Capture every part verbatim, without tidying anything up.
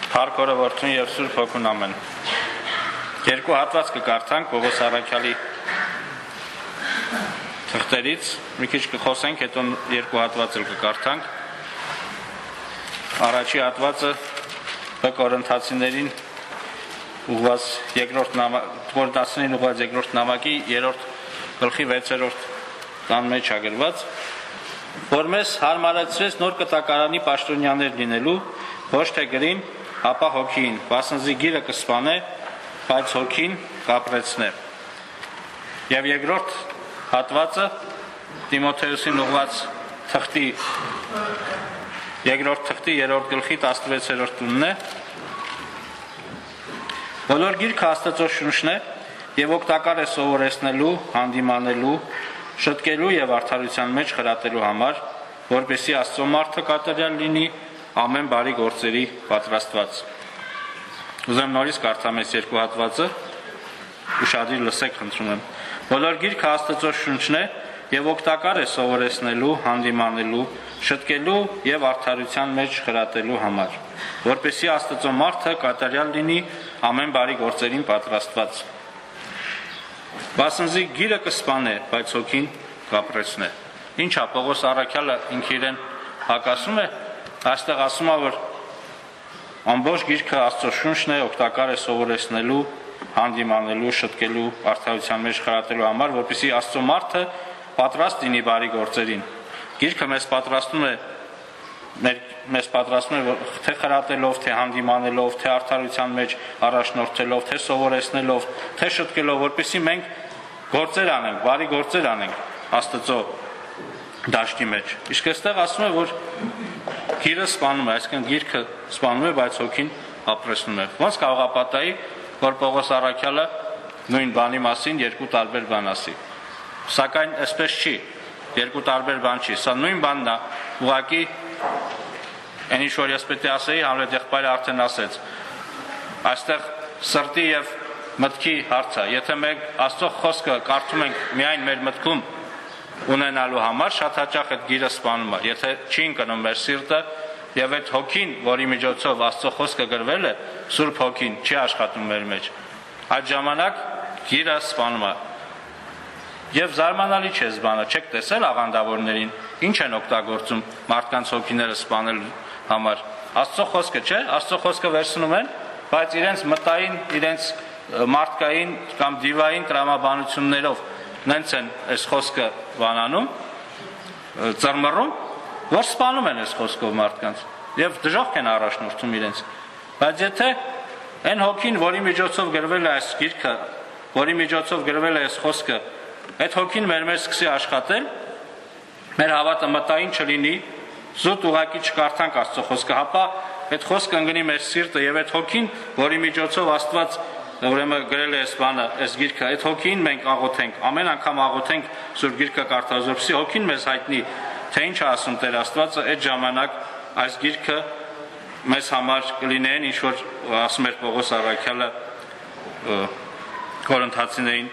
Փառք Որդուն եւ Սուրբ Հոգուն ամեն։ Երկու հատված կկարդանք Պողոս առաքյալի թղթերից, մի քիչ կխոսենք, հետո երկու հատված էլ կկարդանք։ Առաջի հատվածը Կորինթացիներին ուղղված երկրորդ Կորինթացիներին ուղղված երկրորդ նամակի երրորդ գլխի վեցերորդ տան մեջ ագրված, որ մեզ հարմարեցրեց նոր կտակարանի պաշտոնյաներ լինելու, ոչ թե գրին, ապա հոգին, վասնզի գիրը կսպանե, բայց հոգին կապրեցնե։ Եվ երկրորդ հատվածը Տիմոթեոսին ուղղված թղթի երկրորդ թղթի երրորդ գլխի տասնվեցերորդ տունն է։ Բոլոր գիրքը Աստծո շունչն է եւ օգտակար է սովորեցնելու, հանդիմանելու, շտկելու եւ արդարության մեջ խրատելու համար, որպեսզի Աստծո մարդը կատարյալ լինի, ամեն բարի գործերի պատրաստված։ Ուզեմ նորից կարդամ այս երկու հատվածը, ուշադիր լսեք, խնդրում եմ։ Բոլոր գիրքը Աստծո շունչն է եւ օգտակար է սովորեցնելու, հանդիմանելու, շտկելու եւ արդարության մեջ խրատելու համար, որպեսզի Աստծո մարդը կատարյալ լինի, ամեն բարի գործերին պատրաստված։ Վասնզի գիրը կսպանե, բայց հոգին կապրեցնե։ Ինչա Պողոս առաքյալը ինքը իրեն հակասում է, այստեղ ասում է, որ ամբողջ գիրքը Աստծո շունչն է, օգտակար է սովորեցնելու, հանդիմանելու, շտկելու, արդարության մեջ խրատելու համար, որպեսզի Աստծո մարդը պատրաստ լինի բարի գործերին։ Գիրքը մեզ պատրաստում է մեզ պատրաստում է թե խրատելով, թե հանդիմանելով, թե արդարության մեջ առաջնորդելով, թե սովորեցնելով, թե շտկելով, որպեսզի մենք գործեր անենք, բարի գործեր անենք Աստծո դաշտի մեջ։ Իսկ այստեղ ասում է, որ գիրը սպանում է, այսինքն գիրքը սպանում է, բայց հոգին ապրեցնում է։ Ոնց կարող է պատահի, որ Պողոս առաքյալը նույն բանի մասին երկու տարբեր բան ասի։ Սակայն այսպես չի, երկու տարբեր բան չի, սա նույն բանն է, ուղղակի այն ինչ որ ես պետք է ասեի, Համլետ եղբայրը արդեն ասեց։ Այստեղ սրտի եւ մտքի հարց է։ Եթե մենք Աստծո խոսքը կարդում ենք միայն մեր մտքում ունենալու համար, շատ հաճախ այդ գիրը սպանում է։ Եթե չի ընկնում մեր սիրտը եւ այդ հոգին, որի միջոցով Աստծո խոսքը գրվել է, Սուրբ Հոգին չի աշխատում մեր մեջ, այդ ժամանակ գիրը սպանում է։ Եվ զարմանալի չէ այս բանը, չեք տեսել աղանդավորներին, ինչ են օգտագործում մարդկանց հոգիները սպանելու համար։ Աստծո խոսքը չէ, Աստծո խոսքը վերցնում են, բայց իրենց մտային, իրենց մարդկային կամ դիվային տրամաբանություններով նենց են այս խոսքը բանանում, ծռմռում, որ սպանում են այս խոսքով մարդկանց եւ դժոխք են առաջնորդում իրենց։ Բայց եթե այն հոգին, որի միջոցով գրվել է այս գիրքը, որի միջոցով գրվել է այս խոսքը, այդ հոգին մեր մեջ սկսի աշխատել, մեր հավատը մտային չլինի, զուտ ուղակի չկարդանք Աստծո խոսքը, հապա այդ խոսքը ընկնի մեր սիրտը եւ այդ հոգին, որի միջոցով Աստված ուրեմն գրել է այս բանը, այս գիրքը, այդ հոգին մենք աղոթենք, ամեն անգամ աղոթենք Սուրբ Գիրքը կարդալուց, որպեսզի հոգին մեզ հայտնի, թե ինչ է ասում Տեր Աստվածը, այդ ժամանակ այս գիրքը մեզ համար կլինեն, ինչ որ ասում էր Պողոս առաքյալը Կորինթացիներին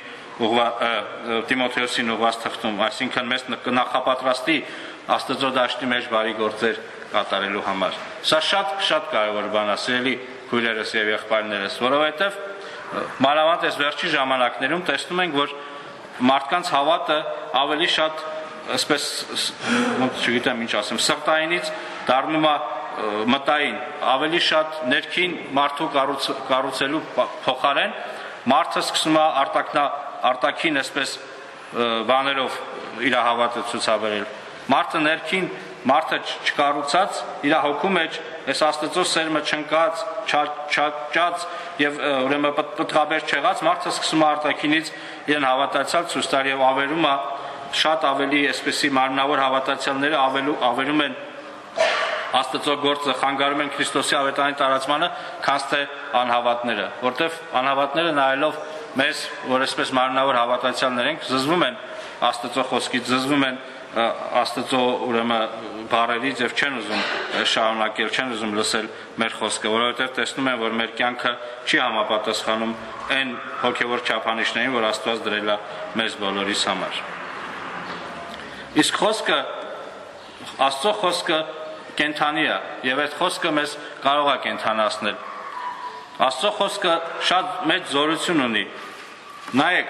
Տիմոթեոսին ուղղված թղթում, այսինքն մեզ կնախապատրաստի Աստծո դաշտի մեջ բարի գործեր կատարելու համար։ Սա շատ շատ կարևոր բան է, սիրելի քույրերս եւ եղբայրներս, որովհետեւ մանավանդ այս վերջի ժամանակներում տեսնում ենք, որ մարդկանց հավատը ավելի շատ, այսպես չգիտեմ ինչ ասեմ, սրտայինից դառնում է մտային, ավելի շատ ներքին մարդու կառուցելու փոխարեն մարդը սկսում է արտակնա արտաքին այսպես բաներով իր հավատը ցուցաբերել։ Մարդը ներքին, մարդը չկառուցած, իր հոգու մեջ այս Աստծո սերմը չընկած, չաճած եւ ուրեմն պտղաբեր չեղած, մարդը սկսում է արտաքինից իրեն հավատացյալ ցույց տալ եւ ավերում է շատ ավելի այսպեսի մարմնավոր հավատացյալները ավելու ավերում են Աստծո գործը, խանգարում են Քրիստոսի ավետարանի տարածմանը, քան թե անհավատները, որտեվ անհավատները նայելով մեզ, որ այսպես մարմնավոր հավատացյալներ ենք, զզվում են Աստծո խոսքից, զզվում են Աստծո ուրեմն բառերից եւ չեն ուզում շարունակել, չեն ուզում լսել մեր խոսքը, որովհետեւ տեսնում են, որ մեր կյանքը չի համապատասխանում այն հոգեվոր չափանիշներին, որ Աստված դրել է մեզ բոլորիս համար։ Իսկ խոսքը, Աստծո խոսքը կենթանի է եւ այդ խոսքը մեզ կարող է կենթանացնել։ Աստծո խոսքը շատ մեծ զորություն ունի։ Նայեք,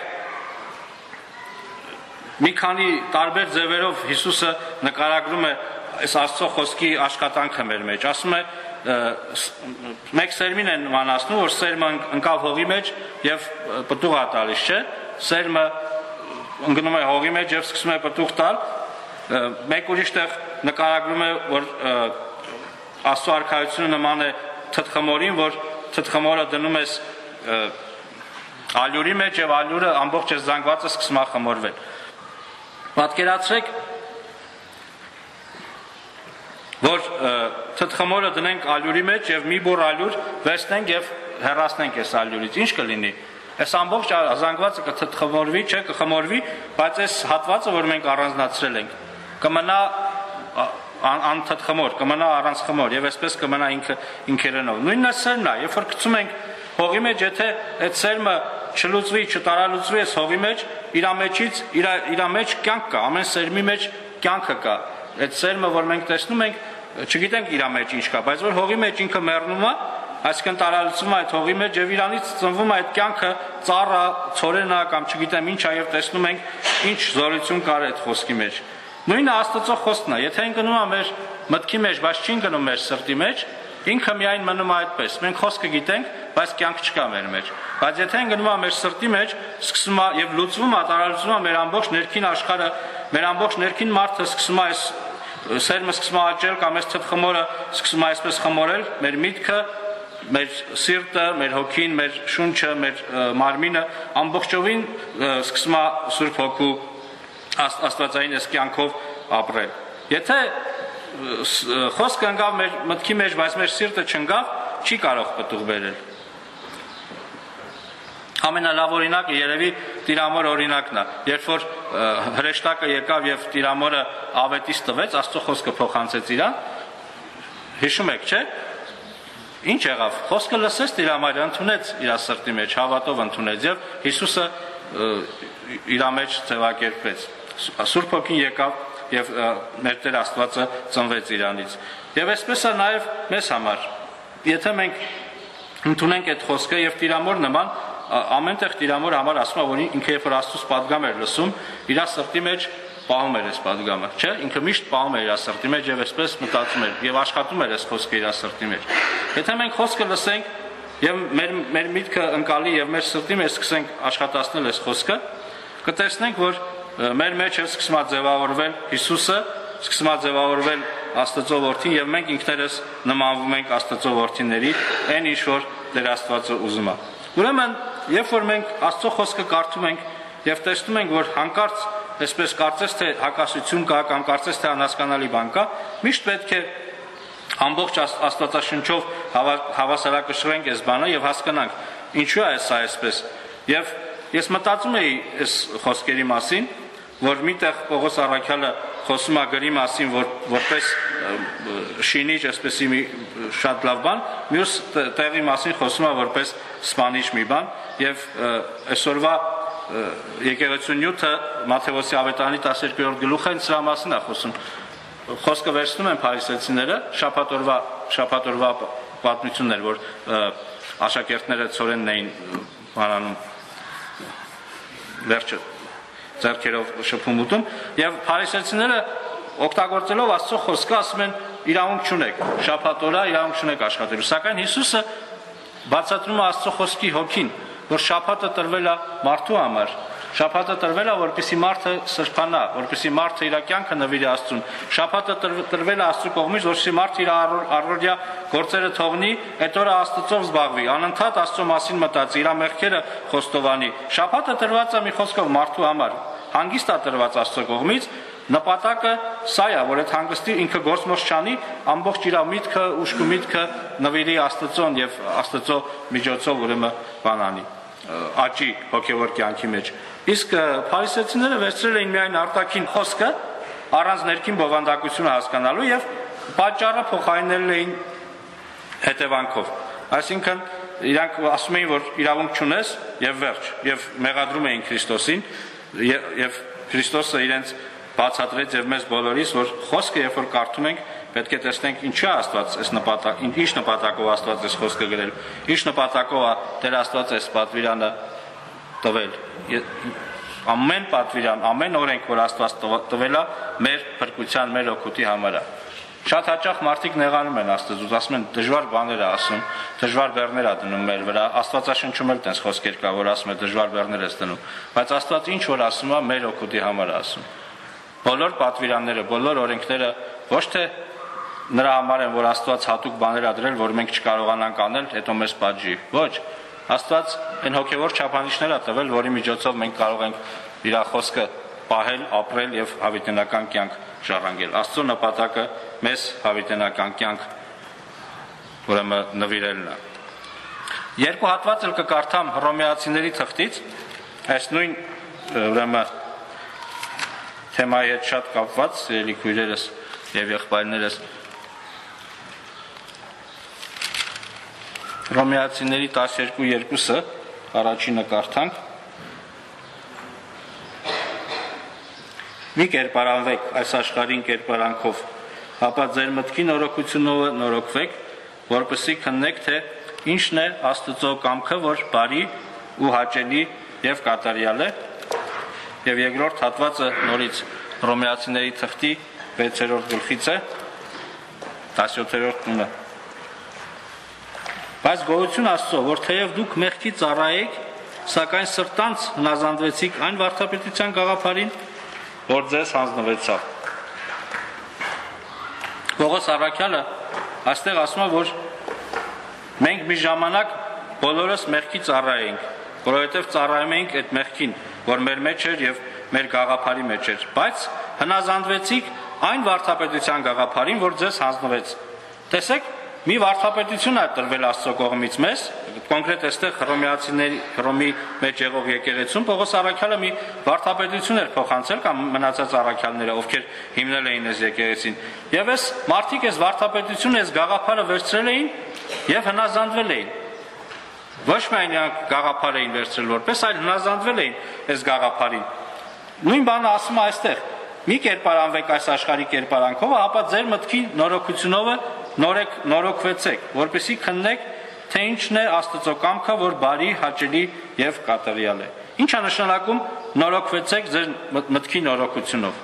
մի քանի տարբեր ձևերով Հիսուսը նկարագրում է այս Աստծո խոսքի աշխատանքը մեր մեջ։ Ասում է մեկ սերմին են մանացնում, որ սերմը ընկավ հողի մեջ եւ պտուղ է տալիս, չէ՞։ Սերմը ընկնում է հողի մեջ եւ սկսում է պտուղ տալ։ Մեկ ուրիշ տեղ նկարագրում է, որ Աստծո արքայությունը նման է թթխմորին, որ թթխմորը դնում ես ալյուրի մեջ եւ ալյուրը ամբողջ այս զանգվածը սկսում է խմորվել։ Պատկերացրեք, որ թթխմորը դնենք ալյուրի մեջ եւ մի բուռ ալյուր վերցնենք եւ հեռացնենք այս ալյուրից, ինչ կլինի։ Այս ամբողջ զանգվածը կթթխմորվի, չէ, կխմորվի, բայց այս հատվածը, որ մենք առանձնացրել ենք, կմնա անթթխմոր, կմնա առանց խմոր եւ այսպես կմնա ինքը ինքերենով։ Նույնն է սերմն է, երբ որ գցում ենք հողի մեջ, եթե այդ սերմը չլուծվի, չտարալուծվի այս հողի մեջ, իր մեջից իր իր մեջ կյանք կա, ամեն սերմի մեջ կյանքը կա։ Այդ սերմը, որ մենք տեսնում ենք, չգիտենք իր մեջ ինչ կա, բայց որ հողի մեջ ինքը մեռնում է, այսինքն տարալուծվում է այդ հողի մեջ եւ իրանից ծնվում է այդ կյանքը, ծառը, ցորենը կամ չգիտեմ ինչ, այլ տեսնում ենք ինչ զորություն կար այդ խոսքի մեջ։ Նույնը Աստծո խոսքն է, եթե ինքը գնում է մեր մտքի մեջ, բայց չի գնում մեր սրտի մեջ, ինքը միայն մնում է այդպես։ Մենք խոսքը գիտենք, բայց կյանք չկա մեր մեջ։ Բայց եթե գնում է մեր սրտի մեջ, սկսում է եւ լուծվում է, տարալուծվում է մեր ամբողջ ներքին աշխարհը, մեր ամբողջ ներքին մարդը սկսում է այս սերմը սկսում է աճել կամ այս թթխմորը սկսում է այսպես խմորել մեր միտքը, մեր սիրտը, մեր հոգին, մեր շունչը, մեր մարմինը ամբողջովին սկսում է Սուրբ Հոգու աստվածային այս կյանքով ապրել։ Եթե խոսքը ընկավ մեր մտքի մեջ, բայց մեր սիրտը չընկավ, չի կարող պտուղ բերել։ Ամենալավ օրինակը երևի Տիրամոր օրինակն է, երբ որ հրեշտակը եկավ եւ Տիրամորը ավետիս տվեց, Աստծո խոսքը փոխանցեց իրան, հիշում եք, չէ՞։ Ինչ եղավ։ Խոսքը լսեց Տիրամարը, ընդունեց իր սրտի մեջ, հավատով ընդունեց եւ Հիսուսը իր մեջ ձևակերպեց։ Սուրբ Հոգին եկավ եւ մեր Տեր Աստվածը ծնվեց իրանից։ Եվ այսպես է նաեւ մեզ համար։ Եթե մենք ընդունենք այդ խոսքը եւ Տիրամոր նման ամենտեղ Տիրամորը համար ասում է, որ ինքը երբ որ Աստծուց պատգամ էր լսում, իր սրտի մեջ պահում էր այս պատգամը, չէ՞։ Ինքը միշտ պահում էր իր սրտի մեջ եւ այսպես մտածում էր եւ աշխատում էր այս խոսքը իր սրտի մեջ։ Եթե մենք խոսքը լսենք եւ մեր մեր միտքը ընկալի եւ մեր սրտի մեջ սկսենք աշխատացնել այս խոսքը, կտեսնենք, որ մեր մեջ է սկսում է ձևավորվել Հիսուսը, սկսում է ձևավորվել Աստծո որդին եւ մենք ինքներս նմանվում ենք Աստծո որդիների, այն ինչ որ Տեր Աստվածը ուզում է։ Ուրեմն, երբ որ մենք Աստծո խոսքը կարդում ենք եւ տեսնում ենք, որ հանկարծ այսպես կարծես թե հակասություն կա կամ կարծես թե անհասկանալի բան կա, միշտ պետք է ամբողջ Աստվածաշնչով հավասարակշռենք այս բանը եւ հասկանանք ինչու է սա այսպես։ Եվ ես մտածում էի այս խոսքերի մասին, որ միտեղ Պողոս առաքյալը խոսում է գրի մասին, որ որպես շինիչ, այսպեսի մի շատ լավ բան, մյուս տեղի մասին խոսում է որպես սպանիչ մի բան, եւ այսօրվա եկեղեցու նյութը Մատթեոսի ավետարանի տասներկերորդ գլուխը սրա մասին է խոսում։ Խոսքը վերցնում են փարիսեցիները, շաբաթօրվա շաբաթօրվա պատմությունն էր, որ աշակերտները ծորենն էին բանանում վերջը ձեռքերով շփում ուտում եւ փարիսեցիները օգտագործելով Աստծո խոսքը ասում են իրավունք չունեք շաբաթօրը իրավունք չունեք աշխատելու, սակայն Հիսուսը բացատրում է Աստծո խոսքի հոգին, որ շաբաթը տրվել է մարդու համար, շաբաթը տրվել է որպեսզի մարդը սրբանա, որպեսզի մարդը իր կյանքը նվիրի Աստծուն, շաբաթը տրվել է Աստծո կողմից, որպեսզի մարդը իր առօրյա գործերը թողնի, այդ օրը Աստծով զբաղվի, անընդհատ Աստծո մասին մտածի, իր մեղքերը խոստովանի։ Շաբաթը տրված է մի խոսքով մարդու համար, հանգիստ է տրված Աստծո կողմից, նպատակը սա է, որ այդ հանգստի ինքը գործմոց չանի, ամբողջ իր միտքը, ուշքը միտքը նվիրի Աստծուն եւ Աստծո միջոցով ուրեմն բանանի, աճի հոգեվոր կյանքի մեջ։ Իսկ փարիսեցիները վերցրել էին միայն արտաքին խոսքը, առանց ներքին բովանդակությունը հասկանալու եւ պատճառը փոխարինել էին հետևանքով։ Այսինքն իրանք ասում էին, որ իրավունք չունես եւ վերջ, եւ մեղադրում էին Քրիստոսին եւ Քրիստոսը իրենց բացատրեց եւ մեզ բոլորիս, որ խոսքը երբ որ կարդում ենք, պետք է տեսնենք ինչի Աստված այս նպատակ, ինչ նպատակով Աստված այս խոսքը գրել, ինչ նպատակով է Տեր Աստված այս պատվիրանը տվել։ Ամեն պատվիրան, ամեն օրենք, որ Աստված տվել է, մեր փրկության, մեր օգուտի համար է։ Շատ հաճախ մարդիկ նեղանում են Աստծուց, ասում են դժվար բաներ է ասում, դժվար բեռներ է դնում մեր վրա, Աստվածաշնչում էլ տենց խոսքեր կա, որ ասում է դժվար բեռներ ես դնում, բայց Աստված ինչ որ ասում է, մեր օգուտի համար է ասում։ Բոլոր պատվիրանները, բոլոր օրենքները ոչ թե նրա համար են, որ Աստված հատուկ բաներ ա դրել, որ մենք չկարողանանք անել, հետո մեզ պատժի։ Ոչ, Աստված այն հոգևոր չափանիշներ ա տվել, որի միջոցով մենք կարող ենք իր խոսքը պահել, ապրել եւ հավիտենական կյանք ժառանգել։ Աստծո նպատակը մեզ հավիտենական կյանք ուրեմն նվիրելն է։ Երկու հատված էլ կկարդամ Հռոմեացիների թղթից, այս նույն ուրեմն թեմայի հետ շատ կապված, ելի քույրերս եւ եղբայրներս, Հռոմեացիների տասներկու երկուսը առաջինը կարդանք։ Մի կերպարանվեք այս աշխարհին կերպարանքով, ապա ձեր մտքի նորոգությունով նորոգվեք, որպեսզի քննեք, թե ինչն է Աստծո կամքը, որ բարի ու հաճելի եւ կատարյալ է։ Եվ երկրորդ հատվածը նորից Հռոմեացիների թղթի վեցերորդ գլխից է, տասնյոթերորդ տունը։ Բայց գոհություն Աստծո, որ թեև դուք մեղքի ծառայեք, սակայն սրտանց հնազանդվեցիք այն վարդապետության գաղափարին, որ ձեզ հանձնվեցավ։ Պողոս առաքյալը այստեղ ասում է, որ մենք մի ժամանակ բոլորս մեղքի ծառայենք, որովհետև ծառայում էինք այդ մեղքին, որ մեր մեջ էր եւ մեր գաղափարի մեջ էր, բայց հնազանդվեցիք այն վարդապետության գաղափարին, որ ձեզ հանձնվեց։ Տեսեք, մի վարդապետություն է տրվել Աստծո կողմից մեզ, կոնկրետ այստեղ Հռոմեացիների Հռոմի մեջ եղող եկեղեցում Պողոս առաքյալը մի վարդապետություն էր փոխանցել կամ մնացած առաքյալները, ովքեր հիմնել էին այս եկեղեցին։ Եվ այս մարդիկ այս վարդապետությունը, այս գաղափարը վերցրել էին եւ հնազանդվել էին։ Ոչ միայն նրանք գաղափար էին վերցրել որպես, այլ հնազանդվել էին այս գաղափարին։ Նույն բանը ասում է այստեղ. մի կերպարանվեք այս աշխարհի կերպարանքով, ապա ձեր մտքի նորոգությունով նորեք նորոգվեցեք, որպեսզի քննեք, թե ինչն է Աստծո կամքը, որ բարի, հաճելի եւ կատարյալ է։ Ինչ է նշանակում նորոգվեցեք ձեր մտքի նորոգությունով։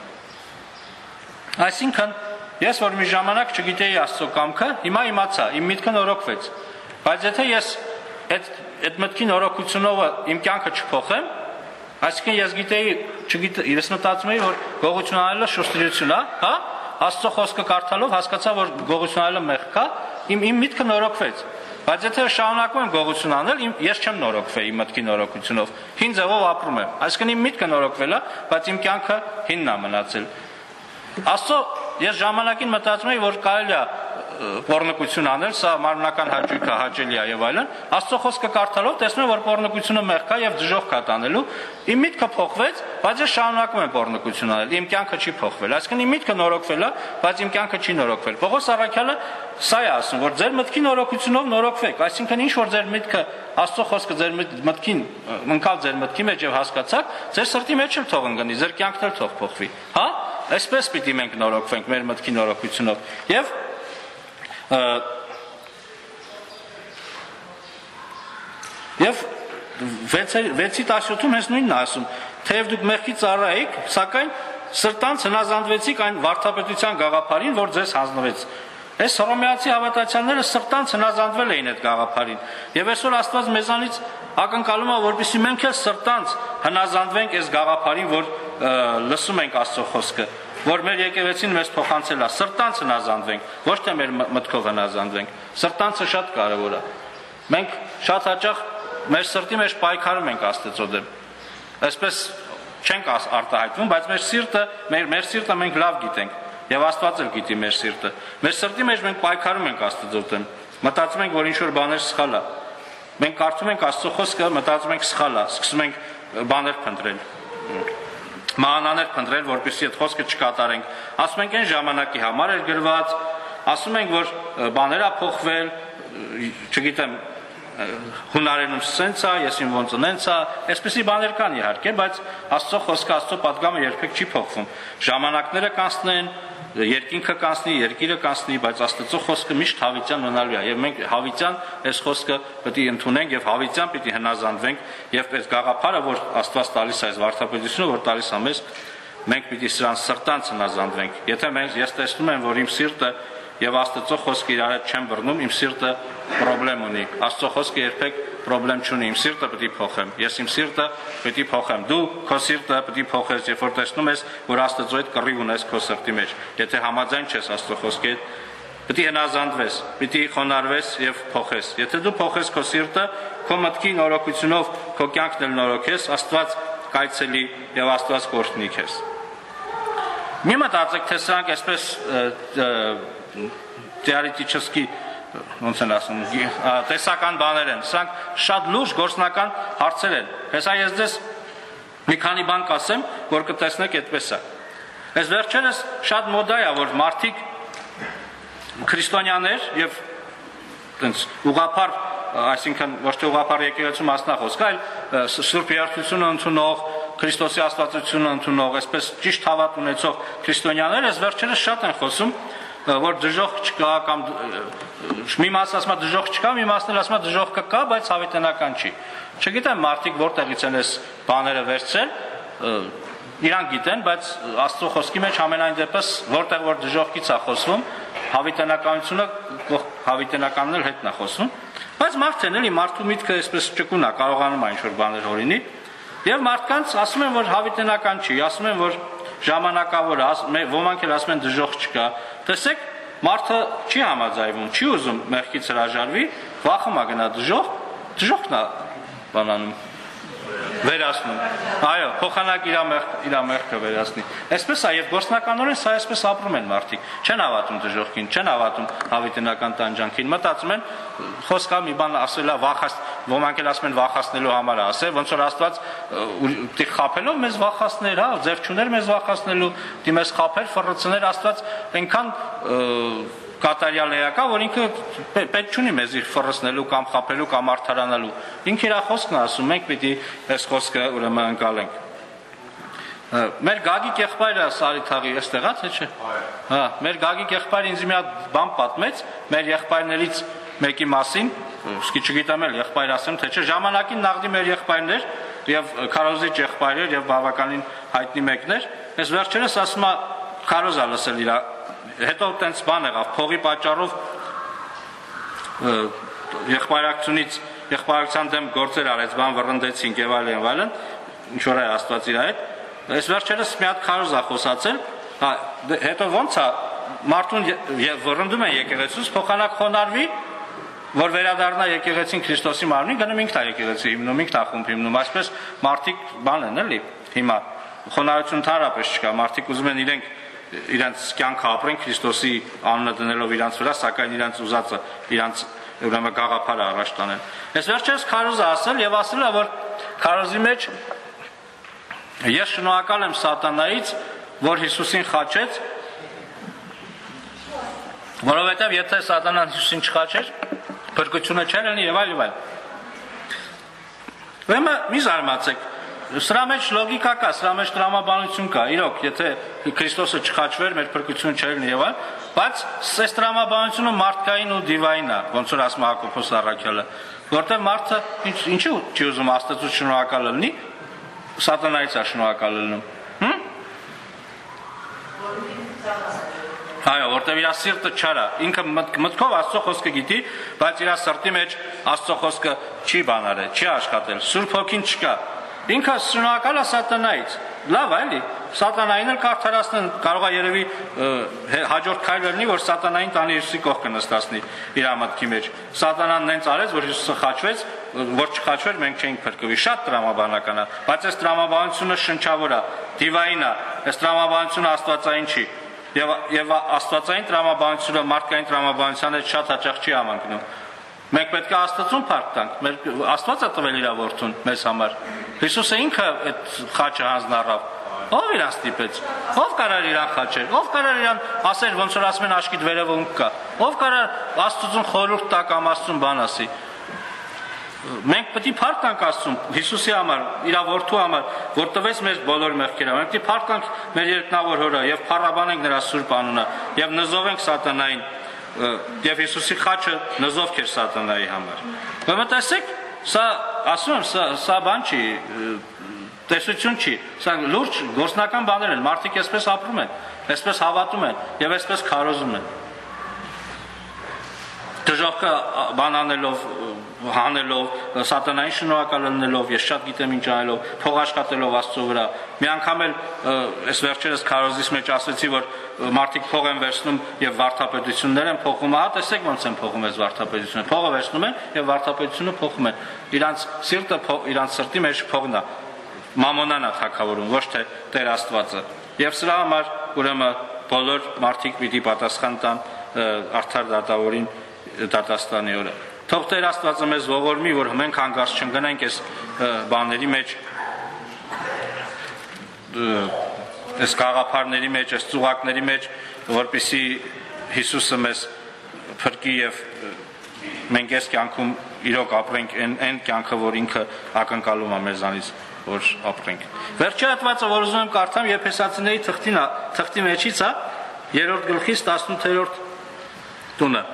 Այսինքն, ես որ մի ժամանակ չգիտեի Աստծո կամքը, հիմա իմացա, իմ միտքը նորոգվեց։ Բայց եթե ես այդ այդ մտքի նորոգությունով իմ կյանքը չփոխեմ, այսինքն ես գիտեի, չգիտեի, ես մտածում էի, որ գողություն անելը շուշտրություն է, հա? Աստծո խոսքը կարդալով հասկացա, որ գողություն անելը մեղք է, իմ իմ միտքը նորոգվեց։ Բայց եթե շարունակում եմ գողություն անել, ես չեմ նորոգվել իմ մտքի նորոգությունով։ Հին ձևով ապրում եմ։ Այսինքն իմ միտքը նորոգվել է, բայց իմ կյանքը հինն է մնացել։ Աստծո ես ժամանակին մտածում էի, որ կարելի է պոռնկություն անել, սա մարմնական հաճույք է, հաճելի է եւ այլն։ Աստծո խոսքը կարդալով տեսնում եմ, որ պոռնկությունը մեղք է եւ դժոխք է տանելու։ Իմ միտքը փոխվեց, բայց ես շարունակում եմ պոռնկություն անել։ Իմ կյանքը չի փոխվել։ Այսինքն իմ միտքը նորոգվել է, բայց իմ կյանքը չի նորոգվել։ Պողոս առաքյալը սա է ասում, որ ձեր մտքի նորոգությունով նորոգվեք։ Այսինքն ինչ որ ձեր միտքը Աստծո խոսքը ձեր մտքին ընկավ ձեր մտքի մեջ եւ հասկացաք, ձեր սրտի մեջ էլ թող ընկնի, ձեր կյանքն էլ թող փոխվի։ Հա? Այսպես պիտի մենք նորոգվենք մեր մտքի նորոգությունով։ Եվ Եվ վեցի տասնյոթում հենց նույնն է ասում, թեև դուք մեղքի ծառայեք, սակայն սրտանց հնազանդվեցիք այն վարդապետության գաղափարին, որ ձեզ հանձնվեց։ Այս հռոմեացի հավատացյալները սրտանց հնազանդվել էին այդ գաղափարին։ Եվ այսօր Աստված մեզանից ակնկալում է, որպեսզի մենք էլ սրտանց հնազանդվենք այս գաղափարին, որ լսում ենք Աստծո խոսքը, որ մեր եկեղեցին մեզ փոխանցել է, սրտանց հնազանդվենք, ոչ թե մեր մտքով հնազանդվենք։ Սրտանցը շատ կարևոր է։ Մենք շատ հաճախ մեր սրտի մեջ պայքարում ենք Աստծո դեմ։ Այսպես չենք արտահայտվում, բայց մեր սիրտը, մեր մեր սիրտը մենք լավ գիտենք, եւ Աստված էլ գիտի մեր սիրտը։ Մեր սրտի մեջ մենք պայքարում ենք Աստծո դեմ։ Մտածում ենք, որ ինչ որ բաներ սխալ է։ Մենք կարդում ենք Աստծո խոսքը, մտածում ենք սխալ է, սկսում ենք բաներ փնտրել։ Մանաներ փնտրել, որպեսզի այդ խոսքը չկատարենք։ Ասում ենք այն ժամանակի համար էր գրված, ասում ենք, որ բաներ ա փոխվել, չգիտեմ, հունարենում սենց է, եսին ոնց նենց է, այսպեսի բաներ կան իհարկե, բայց Աստծո խոսքը, Աստծո պատգամը երբեք չի փոխվում։ Ժամանակները կանցնեն, երկինքը կանցնի, երկիրը կանցնի, բայց Աստծո խոսքը միշտ հավիտյան մնալու է։ Եվ մենք հավիտյան այս խոսքը պետք է ընդունենք եւ հավիտյան պիտի հնազանդվենք եւ այս գաղափարը, որ Աստված տալիս է, այս վարդապետությունը, որ տալիս է մեզ, մենք պիտի սրան սրտանց հնազանդվենք։ Եթե մենք ես տեսնում եմ, որ իմ սիրտը եւ Աստծո խոսքը իրար հետ չեն բռնում, իմ սիրտը խնդրեմ ունի։ Աստծո խոսքը երբեք խնդրեմ չունի, իմ սիրտը պետք է փոխեմ։ Ես իմ սիրտը պետք է փոխեմ։ Դու քո սիրտը պետք է փոխես, երբ որ տեսնում ես, որ Աստծո հետ կռիվ ունես քո սրտի մեջ։ Եթե համաձայն չես Աստծո խոսքի հետ, պետք է հնազանդվես, պետք է խոնարհվես եւ փոխես։ Եթե դու փոխես քո սիրտը, քո մտքի նորոգությունով քո կյանքն էլ նորոգես, Աստված կայցելի եւ Աստված կօրհնի քեզ։ Մի մտածեք, թե սրանք այսպես теоретически, ոնց են ասում, տեսական բաներ են, սրանք շատ լուրջ գործնական հարցեր են։ Հեսա ես ձեզ մի քանի բան կասեմ, որ կտեսնեք այդպես է։ Այս վերջերս շատ մոդա է, որ մարդիկ քրիստոնյաներ եւ տենց ուղղափառ, այսինքն ոչ թե ուղղափառ եկեղեցու մասնախոսք, այլ սուրբ երթությունը ընդունող, Քրիստոսի աստվածությունը ընդունող, այսպես ճիշտ հավատ ունեցող քրիստոնյաներ այս վերջերս շատ են խոսում, որ դժոխք չկա կամ մի մասը ասում է դժոխք չկա, մի մասն էլ ասում է դժոխքը կա, բայց հավիտենական չի։ Չգիտեմ մարդիկ որտեղից են այս բաները վերցրել, իրանք գիտեն, բայց Աստծո խոսքի մեջ ամենայն դեպս որտեղ որ դժոխքից է խոսվում, հավիտենականությունը հավիտենականն էլ հետն է խոսում, բայց մարդն էլի մարդու միտքը այսպես ճկուն է, կարողանում է ինչ-որ բաներ օրինի, եւ մարդկանց ասում են, որ հավիտենական չի, ասում են, որ ժամանակավոր է, ոմանք էլ ասում են դժոխք չկա։ Տեսեք, մարդը չի համաձայնվում, չի ուզում մեղքից հրաժարվի, վախում է գնա դժոխք, դժոխքն է բանանում վերացնում։ Այո, փոխանակ իր մեղքը վերացնի։ Այսպես է եւ գործնականորեն սա այսպես ապրում են մարդիկ։ Չեն հավատում դժոխքին, չեն հավատում հավիտենական տանջանքին։ Մտածում են, խոսքա մի բան ասելա վախած, ոմանք էլ ասում են վախացնելու համար է ասել, ոնց որ Աստված դի խափելով մեզ վախացներ, հա, ձև չուներ մեզ վախացնելու, դի մեզ խափել, ֆռռցներ Աստված այնքան կատարյալ էակա, որ ինքը պետք չունի մեզ իր ֆռռցնելու կամ խափելու կամ արդարանալու։ Ինքը իր խոսքն ասում, մենք պիտի այս խոսքը ուրեմն անցալենք։ Մեր Գագիկ եղբայրը Սարիթաղի էստեղ է, թե չէ։ Հա, մեր Գագիկ եղբայրը ինձ մի հատ բան պատմեց, մեր եղբայրներից մեկի մասին, իսկի չգիտեմ էլ եղբայր ասեմ, թե չէ, ժամանակին նաղդի մեր եղբայրներ եւ քարոզիչ եղբայրեր եւ բավականին հայտնի մեկներ, այս վերջերս ասում է քարոզա լսել իր հետո տենց բան եղավ, փողի պատճառով եղբայրակցությունից, եղբայրակցության դեմ գործեր արեց, բան վռնդեցինք եւ այլն եւ այլն, ինչ որ է Աստված իր հետ։ Այս վերջերս մի հատ քարոզ է խոսացել, հա, հետո ոնց է մարդուն վռնդում են եկեղեցուց, փոխանակ խոնարհվի, որ վերադառնա եկեղեցին Քրիստոսի մարմնին, գնում ինքն է եկեղեցի հիմնում, ինքն է խումբ հիմնում, այսպես մարդիկ բան են էլի, հիմա խոնարհություն ընդհանրապես չկա, մարդիկ ուզում են իրենք իրանց կյանքը ապրեն Քրիստոսի անունը դնելով իրանց վրա, սակայն իրանց ուզածը, իրանց ուրեմն գաղափարը առաջ տանեն։ Այս վերջերս քարոզը ասել եւ ասել է, որ քարոզի մեջ ես շնորհակալ եմ սատանայից, որ Հիսուսին խաչեց, որովհետեւ եթե սատանան Հիսուսին չխաչեր, փրկությունը չէր լինի եւ այլ եւ այլ։ Ուրեմն մի զարմացեք, սրա մեջ լոգիկա կա, սրա մեջ տրամաբանություն կա, իրոք, եթե Քրիստոսը չխաչվեր, մեր փրկությունը չէր լինի եւ այլ, բայց այս տրամաբանությունը մարդկային ու դիվային է, ոնց որ ասում է Հակոբոս Առաքյալը, որտեղ մարդը ինչու չի ուզում Աստծուց շնորհակալ լինի, սատանայից է շնորհակալ լինում։ Հմ? Այո, որտեղ իր սիրտը չար է, ինքը մտքով Աստծո խոսքը գիտի, բայց իր սրտի մեջ Աստծո խոսքը չի բանարել, չի աշխատել, Սուրբ Հոգին չկա։ Ինքը շնորհակալ է սատանայից։ Լավ է, էլի։ Սատանային էլ կարդարացնեն, կարող է երևի հաջորդ քայլը լինի, որ սատանային տանի Հիսուսի կողքը նստացնի իր մտքի մեջ։ Սատանան նենց արեց, որ Հիսուսը խաչվեց, որ չխաչվեր, մենք չէինք փրկվի։ Շատ տրամաբանական է, բայց այս տրամաբանությունը շնչավոր է, դիվային է, այս տրամաբանությունը աստվածային չի։ Եվ եւ աստվածային տրամաբանությունը մարդկային տրամաբանության հետ շատ հաճախ չի համընկնում։ Մենք պետք է Աստծուն փառք տանք, մեր Աստվածը տվել իր որդուն մեզ համար։ Հիսուսը ինքը այդ խաչը հանձնառավ։ Ով իրան ստիպեց։ Ով կարար իրան խաչել։ Ով կարար իրան ասել, ոնց որ ասում են աշկիդ վերևը ունք կա։ Ով կարար Աստծուն խորհուրդ տա կամ Աստծուն բան ասի։ Մենք պետք է փառք տանք Աստծուն Հիսուսի համար, իր որդու համար, որ տվեց մեզ բոլոր մեղքերը։ Մենք պետք է փառք տանք մեր երկնավոր Հորը եւ փառաբանենք նրա սուրբ անունը եւ նզովենք սատանային եւ Հիսուսի խաչը նզովք էր սատանայի համար։ Ուրեմն տեսեք, սա ասում եմ, սա սա բան չի, տեսություն չի, սա լուրջ գործնական բաներ են, մարդիկ այսպես ապրում են, այսպես հավատում են եւ այսպես քարոզում են։ Դժոխքը բան անելով, հանելով, սատանային շնորհակալ լինելով, ես շատ գիտեմ ինչ անելով, փող աշխատելով Աստծո վրա։ Մի անգամ էլ այս վերջերս քարոզից մեջ ասեցի, որ մարդիկ փող են վերցնում եւ վարդապետություններ են փոխում։ Հա, տեսեք ոնց են փոխում այս վարդապետությունը։ Փողը վերցնում են եւ վարդապետությունը փոխում են։ Իրանց սիրտը, իրանց սրտի մեջ փողն է, մամոնան է թակավորում, ոչ թե Տեր Աստվածը։ Եվ սրա համար ուրեմն բոլոր մարդիկ պիտի պատասխան տան արդար դատավորին դատաստանի օրը։ Թող Տեր Աստվածը մեզ ողորմի, որ մենք հանգարց չընկնենք այս բաների մեջ, այս գաղափարների մեջ, այս ծուղակների մեջ, որպեսզի Հիսուսը մեզ փրկի եւ մենք այս կյանքում իրոք ապրենք այն կյանքը, որ ինքը ակնկալում է մեզանից, որ ապրենք։ Վերջի հատվածը, որ ուզում եմ կարդամ, Եփեսացիների թղթին, թղթի մեջից է, երրորդ գլխից տասնութերորդ տունը։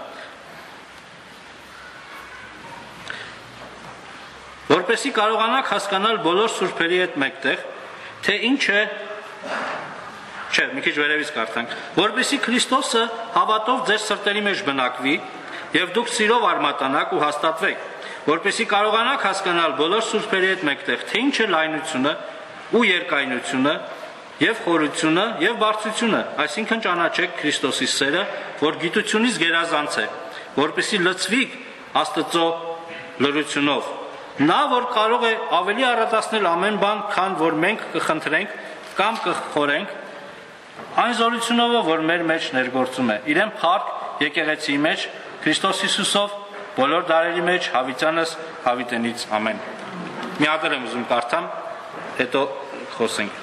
Որպեսզի կարողանաք հասկանալ բոլոր սուրբերի հետ մեկտեղ, թե ինչ է, չէ, մի քիչ վերևից կարդանք, որպեսզի Քրիստոսը հավատով ձեր սրտերի մեջ բնակվի եւ դուք սիրով արմատանաք ու հաստատվեք, որպեսզի կարողանաք հասկանալ բոլոր սուրբերի հետ մեկտեղ, թե ինչ է լայնությունը ու երկայնությունը եւ խորությունը եւ բարձրությունը, այսինքն ճանաչեք Քրիստոսի սերը, որ գիտությունից գերազանց է, որպեսզի լցվիք Աստծո լրությունով։ Նա, որ կարող է ավելի առատացնել ամեն բան, քան որ մենք կխնդրենք կամ կխորենք, այն զորությունով, որ մեր մեջ ներգործում է, իրեն փառք եկեղեցիի մեջ, Քրիստոս Հիսուսով, բոլոր դարերի մեջ, հավիտյանս հավիտենից ամեն։ Մի հատ եմ ուզում կարդամ, հետո խոսենք։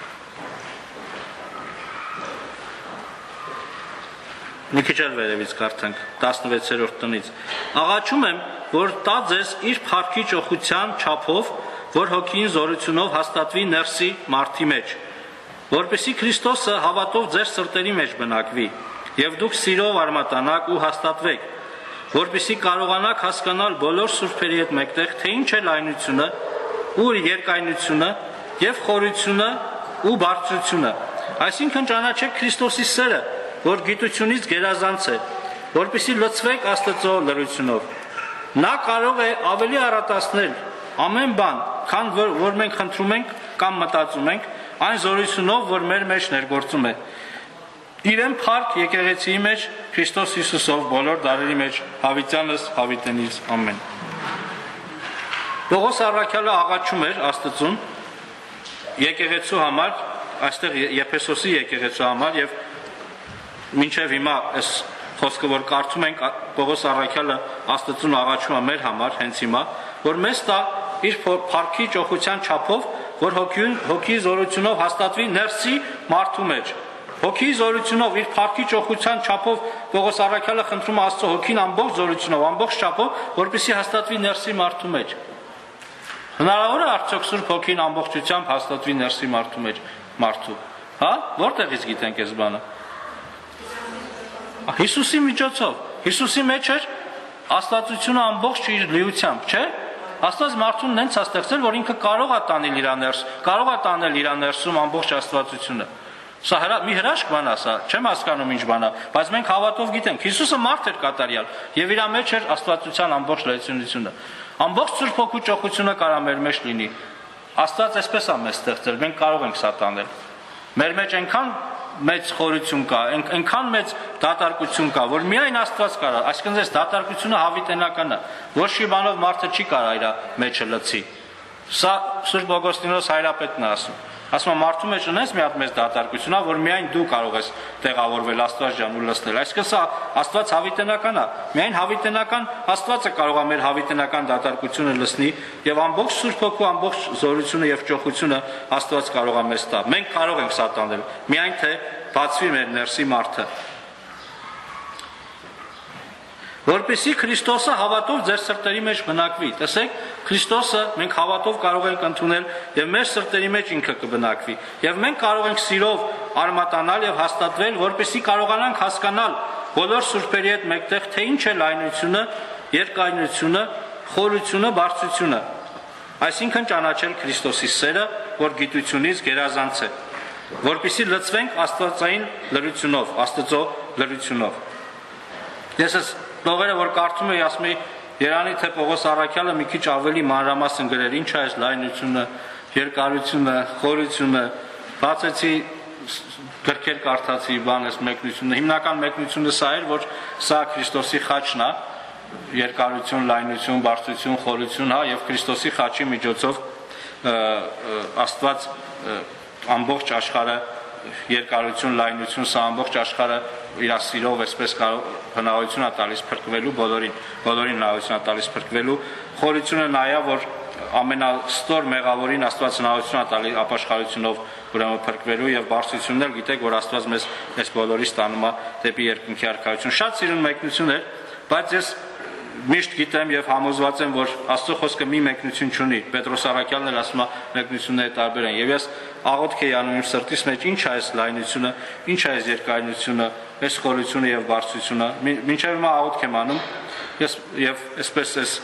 Մի քիչ էլ վերևից կարդանք, տասնվեցերորդ տնից։ Աղաչում եմ, որ տա ձեզ իր փառքի ճոխության չափով, որ հոգին զորությունով հաստատվի ներսի մարդի մեջ, որպեսզի Քրիստոսը հավատով ձեր սրտերի մեջ բնակվի, եւ դուք սիրով արմատանաք ու հաստատվեք, որպեսզի կարողանաք հասկանալ բոլոր սուրբերի հետ մեկտեղ, թե ինչ է լայնությունը ու երկայնությունը եւ խորությունը ու բարձրությունը, այսինքն ճանաչեք Քրիստոսի սերը, որ գիտությունից գերազանց է, որպեսզի լցվեք Աստծո լրությունով։ Նա կարող է ավելի առատացնել ամեն բան, քան որ, որ մենք խնդրում ենք կամ մտածում ենք, այն զորությունով, որ մեր մեջ ներգործում է։ Իրեն փառք եկեղեցիի մեջ, Քրիստոս Հիսուսով, բոլոր դարերի մեջ, հավիտյանս հավիտենից ամեն։ Պողոս առաքյալը աղաչում էր Աստծուն եկեղեցու համար, այստեղ Եփեսոսի եկեղեցու համար եւ մինչև հիմա այս խոսքը, որ կարդում ենք, Պողոս առաքյալը Աստծուն աղաչում է մեր համար, հենց հիմա, որ մեզ տա իր փառքի ճոխության չափով, որ հոգի զորությունով հաստատվի ներսի մարդու մեջ։ Հոգի զորությունով իր փառքի ճոխության չափով Պողոս առաքյալը խնդրում է Աստծո հոգին ամբողջ զորությունով, ամբողջ չափով, որպեսզի հաստատվի ներսի մարդու մեջ։ Հնարավոր է արդյոք Սուրբ Հոգին ամբողջությամբ հաստատվի ներսի մարդու մեջ, մարդու։ Հա, որտեղից գիտենք այս բանը։ Հիսուսի միջոցով, Հիսուսի մեջ էր աստվածությունը ամբողջ իր լիությամբ, չէ՞։ Աստված մարդուն նենց է ստեղծել, որ ինքը կարող է տանել իր ներս, կարող է տանել իր ներսում ամբողջ աստվածությունը։ Սա հրա, մի հրաշք բան է սա, չեմ հասկանում ինչ բան է, բայց մենք հավատով գիտենք, Հիսուսը մարդ էր կատարյալ, եւ իր մեջ էր աստվածության ամբողջ լայնությունը։ Ամբողջ Սուրբ Հոգու ճոխությունը կարա մեր մեջ լինի։ Աստված այսպես է մեզ ստեղծել, մենք կարող ենք սա տանել։ Մեր մեջ այնքան մեծ խորություն կա, այնքան մեծ դատարկություն կա, որ միայն Աստված կարա, այսինքն այս դատարկությունը հավիտենական է, ոչ մի բանով մարդը չի կարա իր մեջը լցի։ Սա Սուրբ Օգոստինոս հայրապետն է ասում։ Ասում է մարդու մեջ ունես մի հատ մեծ դատարկություն, որ միայն դու կարող ես տեղավորվել Աստված ջան ու լցնել։ Այսինքն սա Աստված հավիտենական է։ Միայն հավիտենական Աստվածը կարող է մեր հավիտենական դատարկությունը լցնի եւ ամբողջ Սուրբ Հոգու ամբողջ զորությունը եւ ճոխությունը Աստված կարող է մեզ տա։ Մենք կարող ենք սա տանել, միայն թե բացվի մեր ներսի մարդը։ Որպեսզի Քրիստոսը հավատով ձեր սրտերի մեջ բնակվի։ Տեսեք, Քրիստոսը մենք հավատով կարող ենք ընդունել եւ մեր սրտերի մեջ ինքը կբնակվի։ Եվ մենք կարող ենք սիրով արմատանալ եւ հաստատվել, որպեսզի կարողանանք հասկանալ բոլոր սուրբերի հետ մեկտեղ, թե ինչ է լայնությունը, երկայնությունը, խորությունը, բարձրությունը։ Այսինքն ճանաչել Քրիստոսի սերը, որ գիտությունից գերազանց է, որպեսզի լցվենք աստվածային լրությունով, Աստծո լրությունով։ Ես ես լողերը, որ կարդում եի, ասում եի, Երանի թե Պողոս Առաքյալը մի քիչ ավելի մանրամասն գրեր, ինչ է այս լայնությունը, երկարությունը, խորությունը, բացեցի գրքեր կարդացի, բան էս մեկնությունը, հիմնական մեկնությունը սա էր, որ սա Քրիստոսի խաչն է, երկարություն, լայնություն, բարձրություն, խորություն, հա, եւ Քրիստոսի խաչի միջոցով Աստված ամբողջ աշխարհը երկարություն, լայնություն, սա ամբողջ աշխարհը իր սիրով այսպես հնարավորություն է տալիս փրկվելու բոլորին, բոլորին հնարավորություն է տալիս փրկվելու, խորությունը նայա, որ ամենաստոր մեղավորին Աստված հնարավորություն է տալի ապաշխարությունով ուրեմն փրկվելու եւ բարձրությունն էլ գիտեք, որ Աստված մեզ այս բոլորից տանում է դեպի երկնքի արքայություն։ Շատ սիրուն մեկնություն էր, բայց ես միշտ գիտեմ եւ համոզված եմ, որ Աստծո խոսքը մի մեկնություն չունի։ Պետրոս Առաքյալն էլ ասում է մեկնությունները տարբեր են։ Եվ ես աղոթք եի անում իմ սրտիս մեջ, ինչ է այս լայնությունը, ինչ է այս երկայնությունը, այս խորությունը եւ բարձրությունը։ Մինչեւ հիմա աղոթք եմ անում։ Ես եւ այսպես էս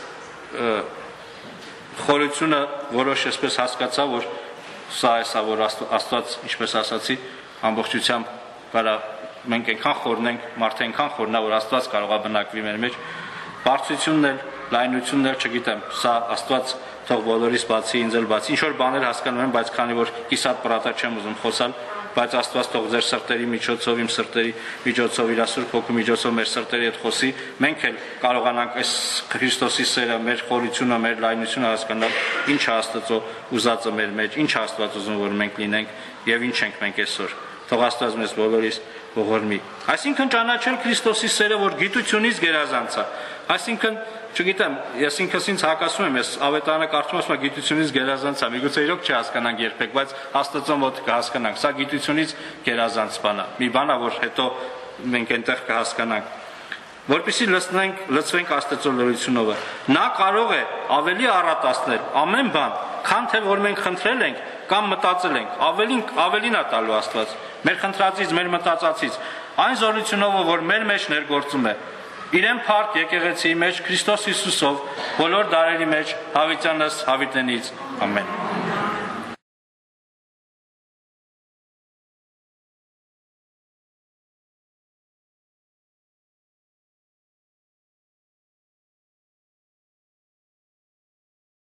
խորությունը որոշ այսպես հասկացա, որ սա է սա, որ Աստված, ինչպես ասացի, ամբողջությամբ կարա մենք այնքան խորնենք, մարդը այնքան խորնա, որ Աստված կարող է բնակվի մեր մեջ։ Բարձրությունն էլ, լայնությունն էլ չգիտեմ, սա Աստված թող բոլորից բացի, ինձ էլ բացի, ինչ որ բաներ հասկանում եմ, բայց քանի որ կիսատ պրատա չեմ ուզում խոսալ, բայց Աստված թող ձեր սրտերի միջոցով, իմ սրտերի միջոցով, իր Սուրբ Հոգու միջոցով մեր սրտերի հետ խոսի, մենք էլ կարողանանք այս Քրիստոսի սերը, մեր խորությունը, մեր լայնությունը հասկանալ, ինչ է Աստծո ուզածը մեր մեջ, ինչ է Աստված ուզում, որ մենք լինենք եւ ինչ ենք մենք այսօր։ Թող Աստված մեզ բոլորիս ողորմի։ Այսինքն ճանաչել Քրիստոսի սերը, որ գիտությունից գերազանց է։ Այսինքն, չգիտեմ, ես ինքս ինձ հակասում եմ, ես ավետարանը կարդում եմ, ասում եմ գիտությունից գերազանց է, միգուցե իրոք չհասկանանք երբեք, բայց Աստծո մոտ կհասկանանք, սա գիտությունից գերազանց բան է, մի բան է, որ հետո մենք այնտեղ կհասկանանք։ Որպեսզի լցնենք, լցվենք Աստծո լրությունով։ Նա կարող է ավելի առատացնել ամեն բան, քան թե որ մենք խնդրել ենք կամ մտածել ենք, ավելին ավելին է տալու Աստված, մեր խնդրածից, մեր մտածածից, այն զորությունով, որ մեր մեջ ներգործում է։ Իրեն փառք եկեղեցիի մեջ Քրիստոս Հիսուսով բոլոր դարերի մեջ հավիտյանս հավիտենից ամեն։